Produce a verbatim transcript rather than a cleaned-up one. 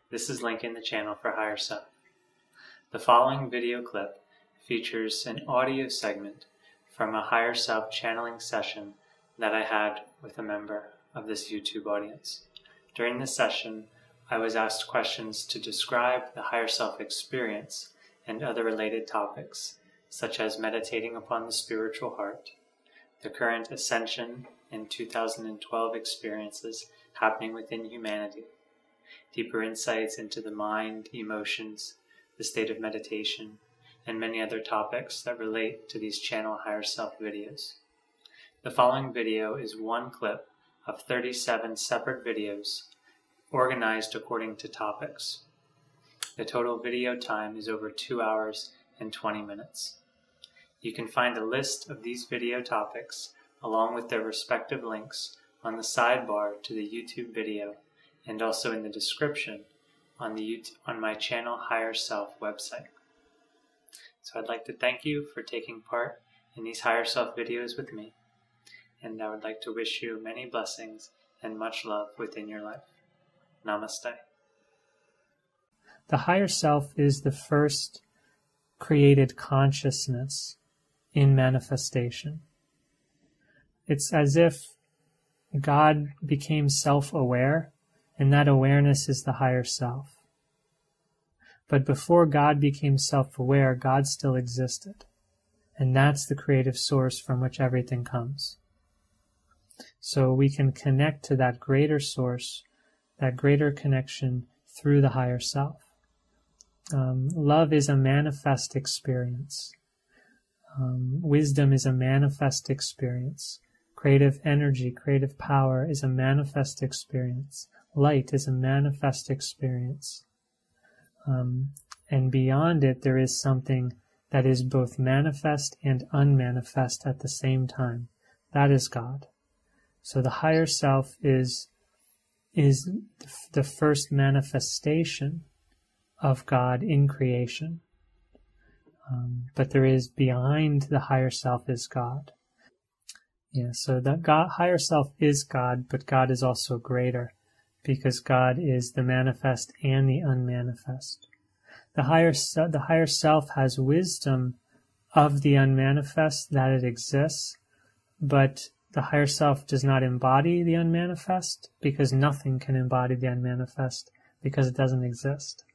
This is Link in the channel for Higher Self. The following video clip features an audio segment from a Higher Self channeling session that I had with a member of this YouTube audience. During this session, I was asked questions to describe the Higher Self experience and other related topics, such as meditating upon the spiritual heart, the current ascension and two thousand twelve experiences happening within humanity, deeper insights into the mind, emotions, the state of meditation, and many other topics that relate to these Channel Higher Self videos. The following video is one clip of thirty-seven separate videos organized according to topics. The total video time is over two hours and twenty minutes. You can find a list of these video topics along with their respective links on the sidebar to the YouTube video and also in the description on the YouTube, on my Channel Higher Self website. So I'd like to thank you for taking part in these Higher Self videos with me, and I would like to wish you many blessings and much love within your life. Namaste. The Higher Self is the first created consciousness in manifestation. It's as if God became self-aware, and that awareness is the higher self. But before God became self-aware, God still existed. And that's the creative source from which everything comes. So we can connect to that greater source, that greater connection through the higher self. Um, love is a manifest experience. Um, wisdom is a manifest experience. Creative energy, creative power is a manifest experience. Light is a manifest experience. Um, and beyond it, there is something that is both manifest and unmanifest at the same time. That is God. So the higher self is, is the first manifestation of God in creation. Um, but there is behind the higher self is God. Yeah, so that God, higher self is God, but God is also greater, because God is the manifest and the unmanifest. The higher, the higher self has wisdom of the unmanifest, that it exists, but the higher self does not embody the unmanifest, because nothing can embody the unmanifest, because it doesn't exist.